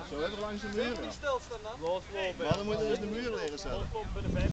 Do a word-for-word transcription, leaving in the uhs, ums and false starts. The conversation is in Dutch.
Zo even langs de muur. Niet stilstaan dan. Loslopen. Maar dan moeten we dus de muur leren stellen.